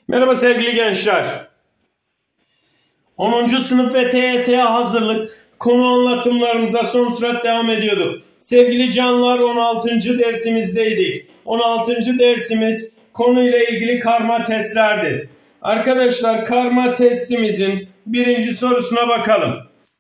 Merhaba sevgili gençler. 10. sınıf ve TYT'ye hazırlık konu anlatımlarımıza son sürat devam ediyorduk. Sevgili canlar 16. dersimizdeydik. 16. dersimiz konuyla ilgili karma testlerdi. Arkadaşlar karma testimizin birinci sorusuna bakalım.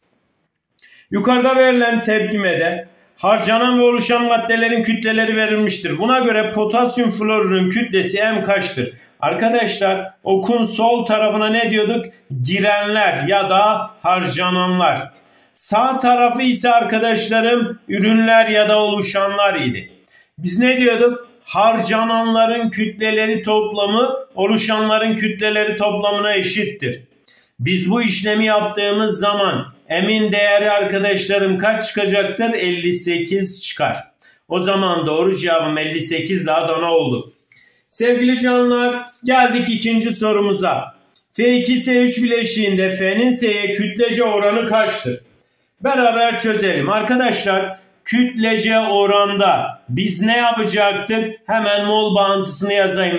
Yukarıda verilen tepkimede harcanan ve oluşan maddelerin kütleleri verilmiştir. Buna göre potasyum florürün kütlesi M kaçtır? Arkadaşlar okun sol tarafına ne diyorduk? Girenler ya da harcananlar. Sağ tarafı ise arkadaşlarım ürünler ya da oluşanlar idi. Biz ne diyorduk? Harcananların kütleleri toplamı oluşanların kütleleri toplamına eşittir. Biz bu işlemi yaptığımız zaman M'in değeri arkadaşlarım kaç çıkacaktır? 58 çıkar. O zaman doğru cevabım 58 ile Adana oldu. Sevgili canlar geldik ikinci sorumuza. F2S3 bileşiğinde F'nin S'ye kütlece oranı kaçtır? Beraber çözelim. Arkadaşlar kütlece oranda biz ne yapacaktık? Hemen mol bağıntısını yazayım.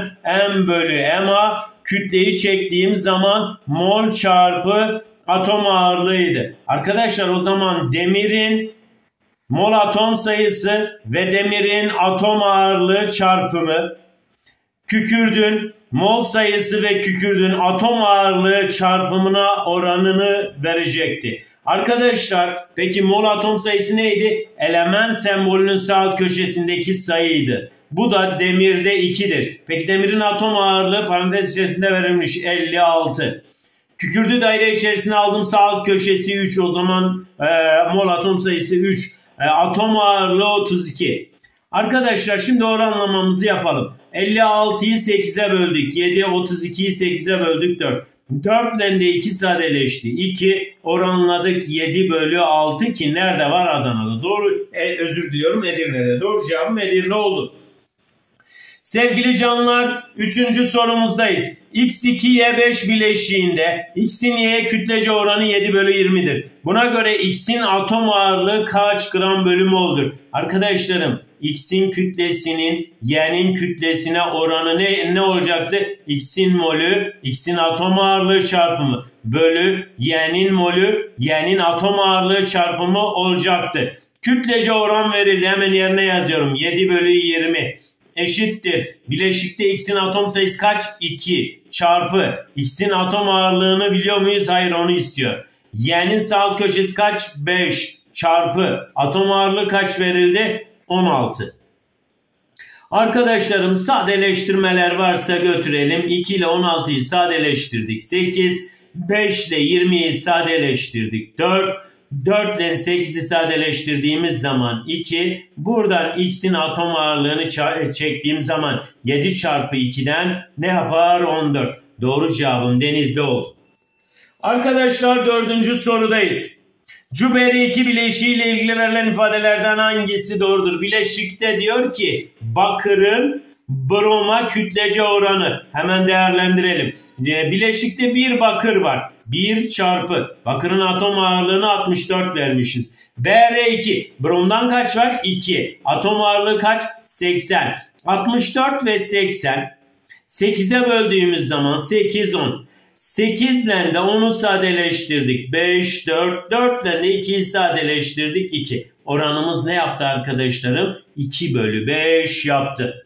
M bölü MA kütleyi çektiğim zaman mol çarpı atom ağırlığıydı. Arkadaşlar o zaman demirin mol atom sayısı ve demirin atom ağırlığı çarpımı kükürdün mol sayısı ve kükürdün atom ağırlığı çarpımına oranını verecekti. Arkadaşlar peki mol atom sayısı neydi? Element sembolünün sağ alt köşesindeki sayıydı. Bu da demirde 2'dir. Peki demirin atom ağırlığı parantez içerisinde verilmiş 56. Kükürdü daire içerisine aldım sağ alt köşesi 3 o zaman mol atom sayısı 3. Atom ağırlığı 32. Arkadaşlar şimdi oranlamamızı yapalım. 56'yı 8'e böldük. 7, 32'yi 8'e böldük 4. 4 ile de 2 sadeleşti. 2 oranladık 7 bölü 6 ki nerede var? Adana'da. Doğru özür diliyorum Edirne'de. Doğru cevabım Edirne oldu. Sevgili canlar 3. sorumuzdayız. X2Y5 bileşiğinde X'in Y'ye kütlece oranı 7 bölü 20'dir. Buna göre X'in atom ağırlığı kaç gram bölü mol'dur? Arkadaşlarım X'in kütlesinin Y'nin kütlesine oranı ne olacaktı? X'in molü, X'in atom ağırlığı çarpımı bölü Y'nin molü, Y'nin atom ağırlığı çarpımı olacaktı. Kütlece oran verildi. Hemen yerine yazıyorum. 7 bölü 20 eşittir. Bileşikte X'in atom sayısı kaç? 2 çarpı X'in atom ağırlığını biliyor muyuz? Hayır onu istiyor. Y'nin sağ alt köşesi kaç? 5 çarpı atom ağırlığı kaç verildi? 16. Arkadaşlarım sadeleştirmeler varsa götürelim. 2 ile 16'yı sadeleştirdik. 8. 5 ile 20'yi sadeleştirdik. 4. 4 ile 8'i sadeleştirdiğimiz zaman 2. Buradan X'in atom ağırlığını çektiğim zaman 7 çarpı 2'den ne yapar? 14. Doğru cevabım Denizli oldu. Arkadaşlar 4. sorudayız. Cuberi 2 bileşiği ile ilgili verilen ifadelerden hangisi doğrudur? Bileşikte diyor ki bakırın broma kütlece oranı. Hemen değerlendirelim. Bileşikte bir bakır var. 1 çarpı bakırın atom ağırlığını 64 vermişiz. Br2 bromdan kaç var? 2. Atom ağırlığı kaç? 80. 64 ve 80. 8'e böldüğümüz zaman 8 10. 8 ile de 10'u sadeleştirdik. 5 4. 4 ile de 2'yi sadeleştirdik. 2. Oranımız ne yaptı arkadaşlarım? 2 bölü 5 yaptı.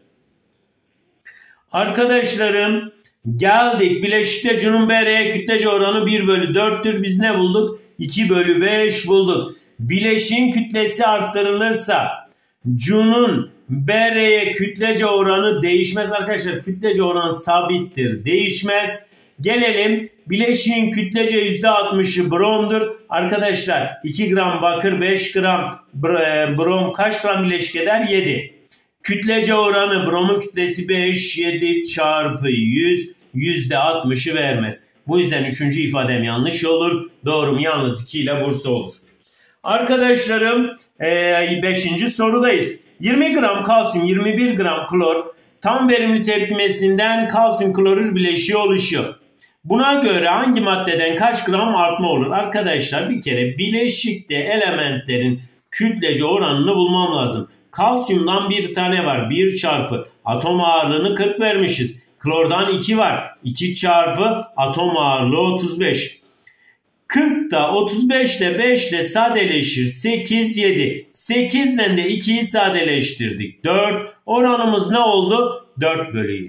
Arkadaşlarım geldik. Bileşikte C'nun Br'ye kütlece oranı 1 bölü 4'tür. Biz ne bulduk? 2 bölü 5 bulduk. Bileşiğin kütlesi arttırılırsa C'nun Br'ye kütlece oranı değişmez arkadaşlar. Kütlece oranı sabittir. Değişmez. Gelelim bileşiğin kütlece %60'ı bromdur. Arkadaşlar 2 gram bakır 5 gram brom kaç gram bileşik eder? 7. Kütlece oranı bromun kütlesi 5, 7 çarpı 100, %60'ı vermez. Bu yüzden 3. ifadem yanlış olur. Doğrum yalnız 2 ile Bursa olur. Arkadaşlarım 5. sorudayız. 20 gram kalsiyum, 21 gram klor tam verimli tepkimesinden kalsiyum klorür bileşiği oluşuyor. Buna göre hangi maddeden kaç gram artma olur? Arkadaşlar bir kere bileşikte elementlerin kütlece oranını bulmam lazım. Kalsiyumdan bir tane var. 1 çarpı atom ağırlığını 40 vermişiz. Klordan 2 var. 2 çarpı atom ağırlığı 35. 40 da 35 ile 5 ile sadeleşir. 8, 7. 8 ile de 2'yi sadeleştirdik. 4. Oranımız ne oldu? 4 bölü 7.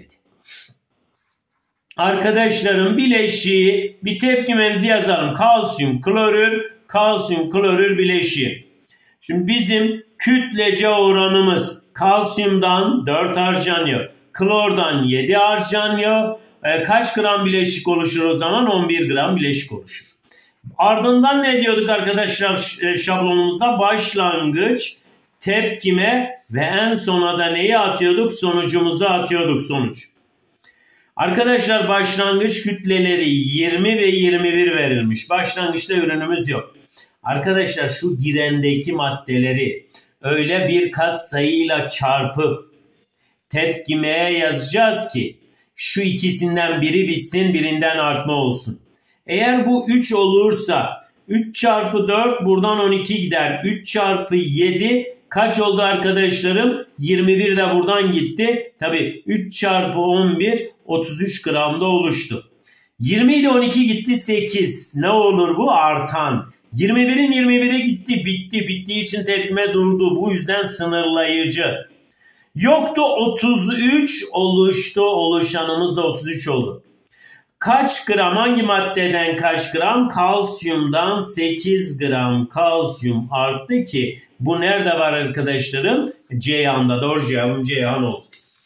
Arkadaşlarım bileşiği bir tepkimemizi yazalım. Kalsiyum klorür, kalsiyum klorür bileşiği. Şimdi bizim kütlece oranımız kalsiyumdan 4 harcanıyor. Klordan 7 harcanıyor. Kaç gram bileşik oluşur o zaman? 11 gram bileşik oluşur. Ardından ne diyorduk arkadaşlar şablonumuzda? Başlangıç, tepkime ve en sona da neyi atıyorduk? Sonucumuzu atıyorduk, sonuç. Arkadaşlar başlangıç kütleleri 20 ve 21 verilmiş. Başlangıçta ürünümüz yok. Arkadaşlar şu girendeki maddeleri öyle bir katsayıyla çarpıp tepkimeye yazacağız ki şu ikisinden biri bitsin, birinden artma olsun. Eğer bu 3 olursa 3 çarpı 4 buradan 12 gider. 3 çarpı 7 kaç oldu arkadaşlarım? 21 de buradan gitti. Tabii 3 çarpı 11 33 gramda oluştu. 20 ile 12 gitti 8. Ne olur bu? Artan. 21'in 21'e gitti, bitti. Bittiği için tepkime durdu. Bu yüzden sınırlayıcı. Yoktu 33 oluştu. Oluşanımız da 33 oldu. Kaç gram, hangi maddeden kaç gram? Kalsiyumdan 8 gram kalsiyum arttı ki bu nerede var arkadaşlarım? Ceyhan'da. Doğru cevabım Ceyhan oldu.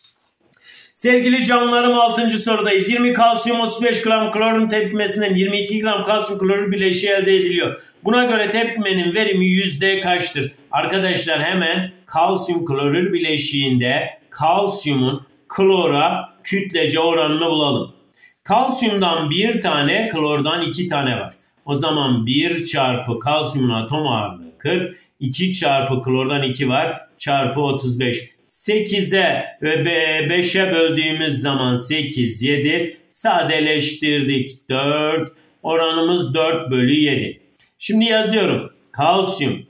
Sevgili canlarım 6. sorudayız. 20 kalsiyum 35 gram klorun tepkimesinden 22 gram kalsiyum klorür bileşiği elde ediliyor. Buna göre tepkimenin verimi yüzde kaçtır? Arkadaşlar hemen kalsiyum klorür bileşiğinde kalsiyumun klora kütlece oranını bulalım. Kalsiyumdan 1 tane, klordan 2 tane var. O zaman 1 çarpı kalsiyumun atom ağırlığı 40, 2 çarpı klordan 2 var, çarpı 35. 8'e ve 5'e böldüğümüz zaman 8, 7, sadeleştirdik 4, oranımız 4 bölü 7. Şimdi yazıyorum. Kalsiyum,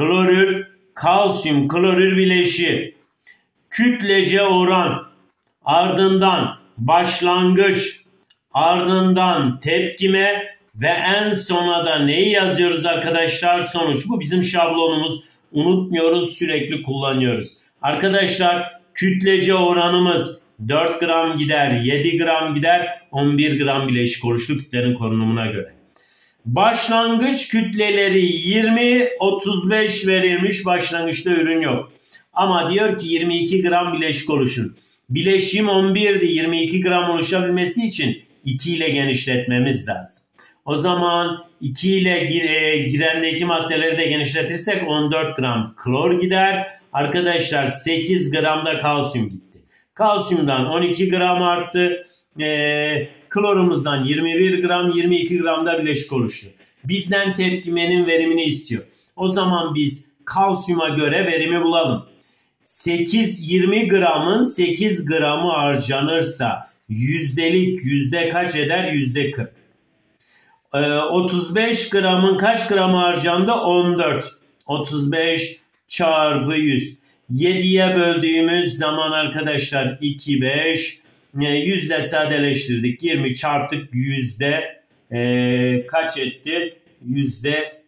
klorür bileşiği, kütlece oran, ardından başlangıç, ardından tepkime ve en sona da neyi yazıyoruz arkadaşlar? Sonuç. Bu bizim şablonumuz. Unutmuyoruz, sürekli kullanıyoruz. Arkadaşlar kütlece oranımız 4 gram gider, 7 gram gider, 11 gram bileşik oluştu kütlenin konumuna göre. Başlangıç kütleleri 20, 35 verilmiş, başlangıçta ürün yok. Ama diyor ki 22 gram bileşik oluşun. Bileşiğim 11'di, 22 gram oluşabilmesi için 2 ile genişletmemiz lazım. O zaman 2 ile girendeki maddeleri de genişletirsek 14 gram klor gider. Arkadaşlar 8 gram da kalsiyum gitti. Kalsiyumdan 12 gram arttı. Klorumuzdan 21 gram, 22 gram da bileşik oluştu. Bizden tepkimenin verimini istiyor. O zaman biz kalsiyuma göre verimi bulalım. 20 gramın 8 gramı harcanırsa yüzde kaç eder? Yüzde 40. 35 gramın kaç gramı harcandı? 14. 35 çarpı 100. 7'ye böldüğümüz zaman arkadaşlar 2, 5. Yüzde sadeleştirdik. 20 çarptık yüzde kaç etti? Yüzde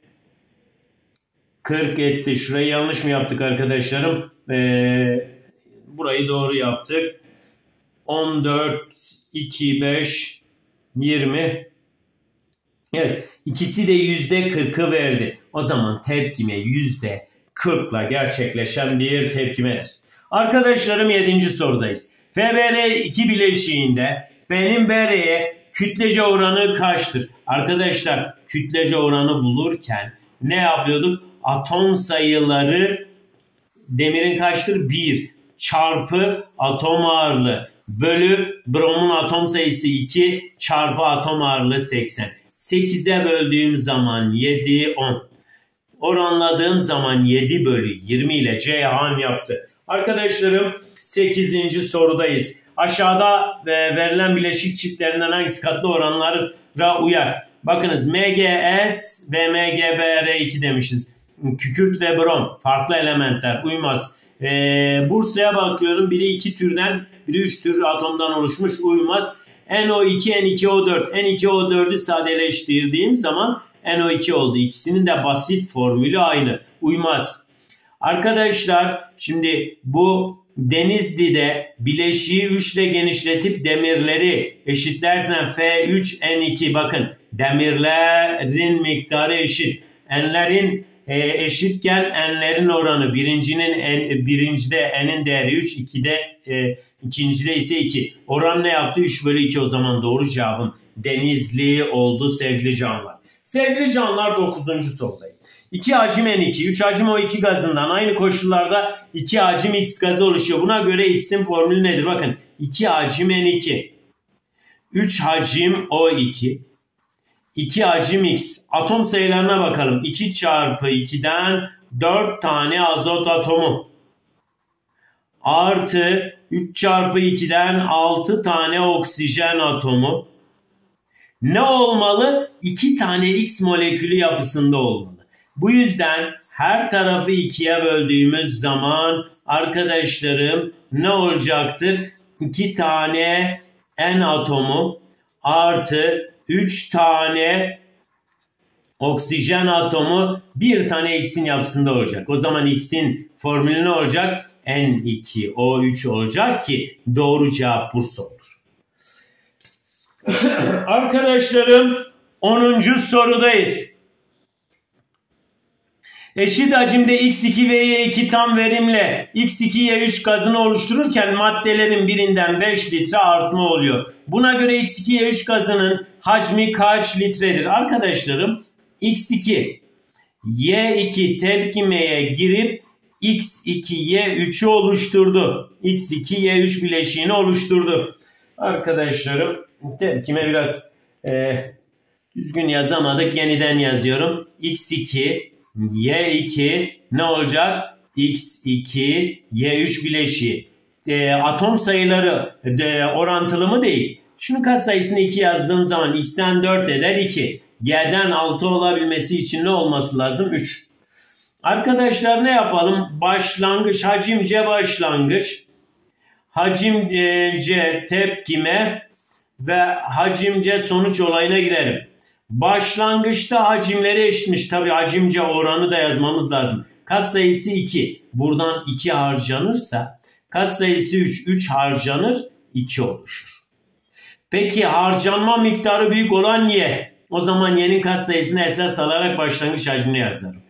40 etti. Şurayı yanlış mı yaptık arkadaşlarım? Burayı doğru yaptık. 14, 2, 5, 20. Evet. İkisi de yüzde 40'ı verdi. O zaman tepkime yüzde 40'la gerçekleşen bir tepkimedir. Arkadaşlarım 7. sorudayız. FBr2 bileşiğinde F'nin Br'ye kütlece oranı kaçtır? Arkadaşlar kütlece oranı bulurken ne yapıyorduk? Atom sayıları demirin kaçtır? 1 çarpı atom ağırlığı bölü bromun atom sayısı 2 çarpı atom ağırlığı 80. 8'e böldüğüm zaman 7, 10. Oranladığım zaman 7 bölü 20 ile Ceyhan yaptı. Arkadaşlarım 8. sorudayız. Aşağıda verilen bileşik çiftlerinden hangisi katlı oranlara uyar? Bakınız MgS ve MgBr2 demişiz. Kükürt ve brom farklı elementler uymaz. Bursa'ya bakıyorum. Biri 2 türden, biri 3 tür atomdan oluşmuş, uymaz. NO2, N2O4. N2O4'ü sadeleştirdiğim zaman NO2 oldu. İkisinin de basit formülü aynı. Uymaz. Arkadaşlar şimdi bu Denizli'de bileşiği 3 ile genişletip demirleri eşitlersen F3N2, bakın demirlerin miktarı eşit. N'lerin eşitken n'lerin oranı birincide n'in değeri 3, ikincide ise 2. Oran ne yaptı? 3 bölü 2, o zaman doğru cevabım Denizli oldu sevgili canlar. Sevgili canlar 9. sorudayım. 2 hacim N2, 3 hacim O2 gazından aynı koşullarda 2 hacim X gazı oluşuyor. Buna göre X'in formülü nedir? Bakın 2 hacim N2, 3 hacim O2, 2 hacim X. Atom sayılarına bakalım. 2 çarpı 2'den 4 tane azot atomu. Artı 3 çarpı 2'den 6 tane oksijen atomu. Ne olmalı? 2 tane X molekülü yapısında olmalı. Bu yüzden her tarafı 2'ye böldüğümüz zaman arkadaşlarım ne olacaktır? 2 tane N atomu artı 3 tane oksijen atomu, 1 tane X'in yapısında olacak. O zaman X'in formülü ne olacak? N2O3 olacak ki doğru cevap Bursa olur. Arkadaşlarım 10. sorudayız. Eşit hacimde X2 ve Y2 tam verimle X2Y3 gazını oluştururken maddelerin birinden 5 litre artma oluyor. Buna göre X2Y3 gazının hacmi kaç litredir? Arkadaşlarım X2 Y2 tepkimeye girip X2Y3'ü oluşturdu. X2Y3 bileşiğini oluşturdu. Arkadaşlarım tepkime biraz düzgün yazamadık. Yeniden yazıyorum. X2 Y2 ne olacak? X2 Y3 bileşiği. Atom sayıları orantılı mı değil? Şunun katsayısını 2 yazdığım zaman X'ten 4 eder 2. Y'den 6 olabilmesi için ne olması lazım? 3. Arkadaşlar ne yapalım? Başlangıç, hacimce başlangıç. Hacimce tepkime ve hacimce sonuç olayına girelim. Başlangıçta hacimleri eşitmiş. Tabi hacimce oranı da yazmamız lazım. Katsayısı 2. Buradan 2 harcanırsa katsayısı 3. 3 harcanır 2 oluşur. Peki harcanma miktarı büyük olan Y. O zaman Y'nin katsayısını esas alarak başlangıç hacmini yazarım.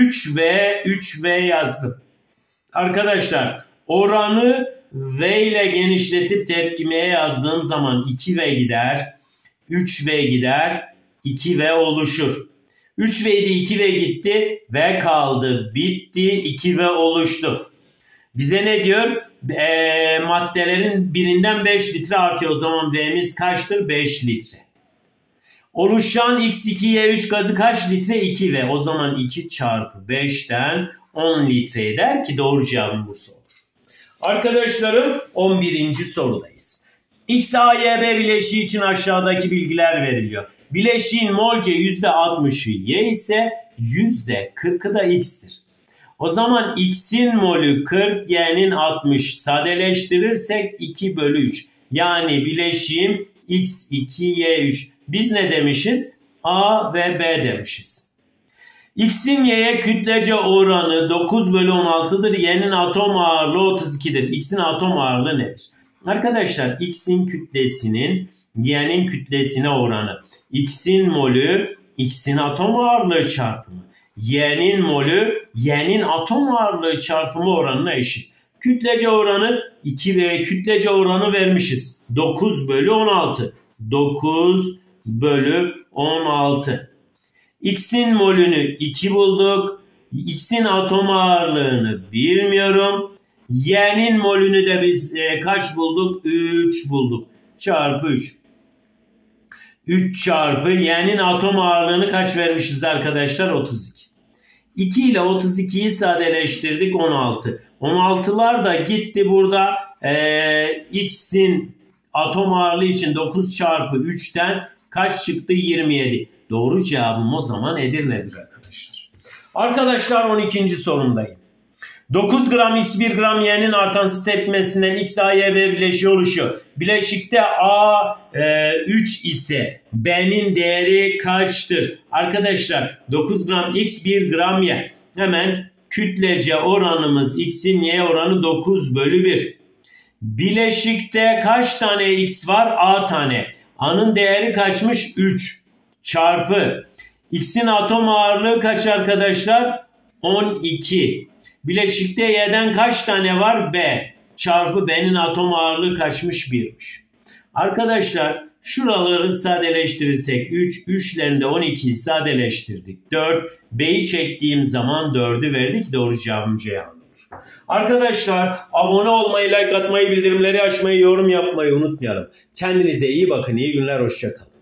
3V yazdım. Arkadaşlar oranı V ile genişletip tepkimeye yazdığım zaman 2V gider. 3V gider. 2V oluşur. 3V'de 2V gitti. V kaldı. Bitti. 2V oluştu. Bize ne diyor? Maddelerin birinden 5 litre artıyor. O zaman V'miz kaçtır? 5 litre. Oluşan X2Y3 gazı kaç litre? 2V. O zaman 2 çarpı 5'ten 10 litre eder ki doğru cevabım Bursa olur. Arkadaşlarım 11. sorudayız. XAYB bileşiği için aşağıdaki bilgiler veriliyor. Bileşiğin molce %60'ı Y ise %40'ı da X'tir. O zaman X'in molü 40, Y'nin 60. Sadeleştirirsek 2 bölü 3. Yani bileşiğim X2Y3. Biz ne demişiz? A ve B demişiz. X'in Y'ye kütlece oranı 9 bölü 16'dır. Y'nin atom ağırlığı 32'dir. X'in atom ağırlığı nedir? Arkadaşlar X'in kütlesinin Y'nin kütlesine oranı. X'in molü X'in atom ağırlığı çarpımı. Y'nin molü Y'nin atom ağırlığı çarpımı oranına eşit. Kütlece oranı 2 ve kütlece oranı vermişiz. 9 bölü 16. 9 bölü 16. X'in molünü 2 bulduk. X'in atom ağırlığını bilmiyorum. Y'nin molünü de biz kaç bulduk? 3 bulduk. Çarpı 3. 3 çarpı Y'nin atom ağırlığını kaç vermişiz arkadaşlar? 32. 2 ile 32'yi sadeleştirdik 16. 16'lar da gitti burada. X'in atom ağırlığı için 9 çarpı 3'ten kaç çıktı? 27. Doğru cevabım o zaman Edirne'dir arkadaşlar. Arkadaşlar 12. sorumdayım. 9 gram X 1 gram Y'nin artansız tepkimesinden X, A, Y, B bileşiği oluşuyor. Bileşikte A 3 ise B'nin değeri kaçtır? Arkadaşlar 9 gram X 1 gram Y. Hemen kütlece oranımız X'in Y oranı 9 bölü 1. Bileşikte kaç tane X var? A tane. A'nın değeri kaçmış? 3 çarpı. X'in atom ağırlığı kaç arkadaşlar? 12. Bileşikte Y'den kaç tane var? B. Çarpı B'nin atom ağırlığı kaçmış? 1'miş. Arkadaşlar şuraları sadeleştirirsek 3, 3 ile de 12'yi sadeleştirdik. 4. B'yi çektiğim zaman 4'ü verdik. Doğru cevabım Ceyhan olur. Arkadaşlar abone olmayı, like atmayı, bildirimleri açmayı, yorum yapmayı unutmayalım. Kendinize iyi bakın. İyi günler. Hoşça kalın.